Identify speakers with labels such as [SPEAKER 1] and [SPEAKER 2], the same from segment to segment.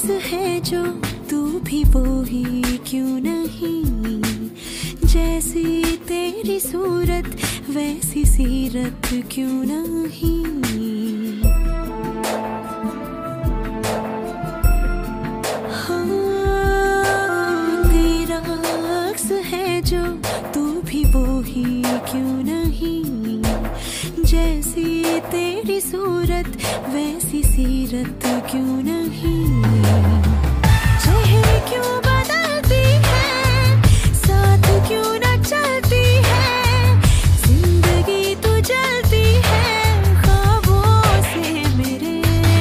[SPEAKER 1] है जो तू भी वो ही क्यों नहीं, जैसी तेरी सूरत वैसी सीरत क्यों नहीं। हाँ, तेरा अक्स है जो तू भी वो ही क्यों नहीं, जैसी तेरी सूरत वैसी सीरत क्यों नहीं। चेहरे क्यों बदलती है, साथ क्यों न चलती है, जिंदगी तो जलती है ख्वाबों से मेरे।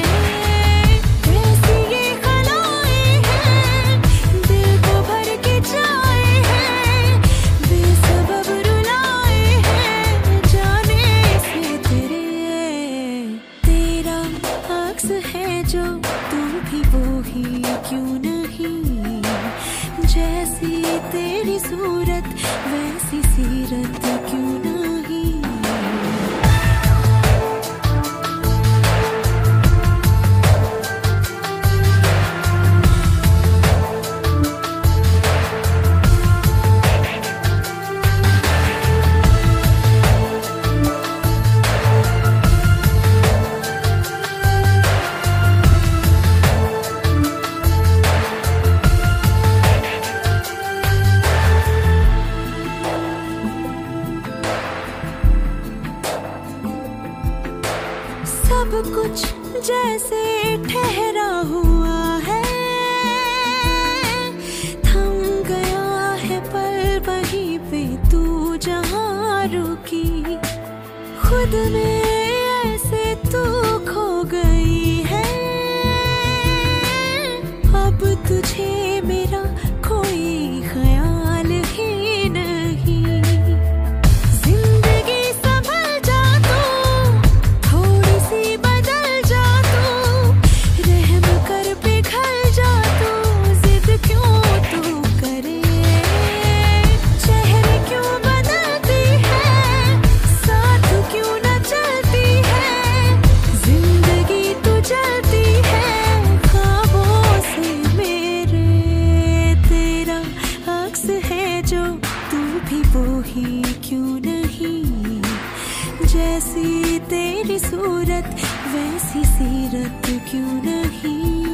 [SPEAKER 1] कैसी ये खलाएं हैं, दिल को भर के जाए हैं, बेसबब रुलाए हैं जाने से तेरे। तेरा अक्स है जो तू भी वो ही क्यों नहीं, जैसी तेरी सूरत वैसी सीरत क्यों नहीं। सब कुछ जैसे ठहरा हुआ है, थम गया है पल वहीं पे तू जहाँ रुकी। खुद में ऐसे तू खो गई है, अब तुझे मेरा कोई ख्याल ही नहीं। जिंदगी संभल जा तू, थोड़ी सी बदल जा तू, रहम कर पिघल जा तू, जिद क्यों तू करे। चेहरे क्यों बदलती है, साथ क्यों न चलती है, जिंदगी तो जलती है ख्वाबों से मेरे। तेरा अक्स है जो तू भी वो ही क्यों नहीं, जैसी तेरी सूरत वैसी सीरत क्यों नहीं।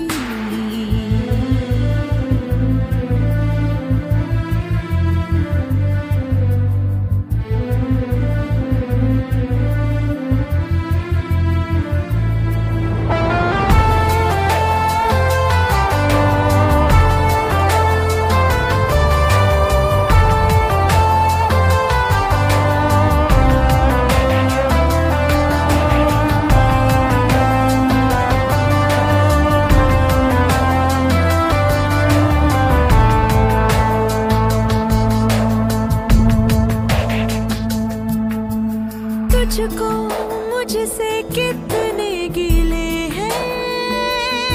[SPEAKER 1] तुझको मुझसे कितने गिले हैं,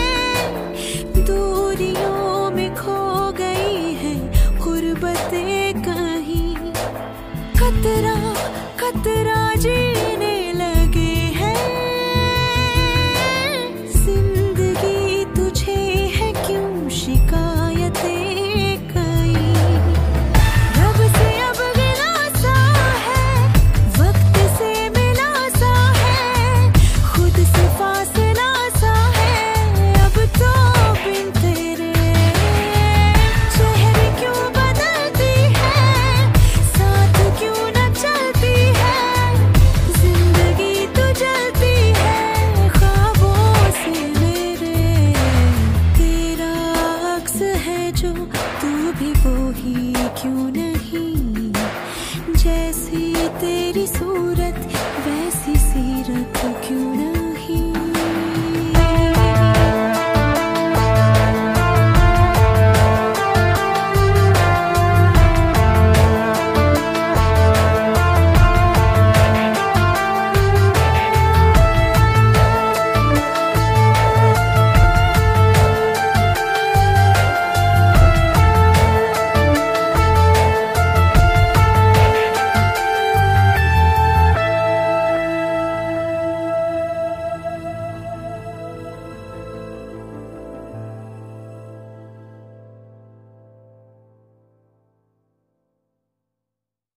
[SPEAKER 1] दूरियों में खो गई है गुर्बतें कहीं। खतरा खतरा जी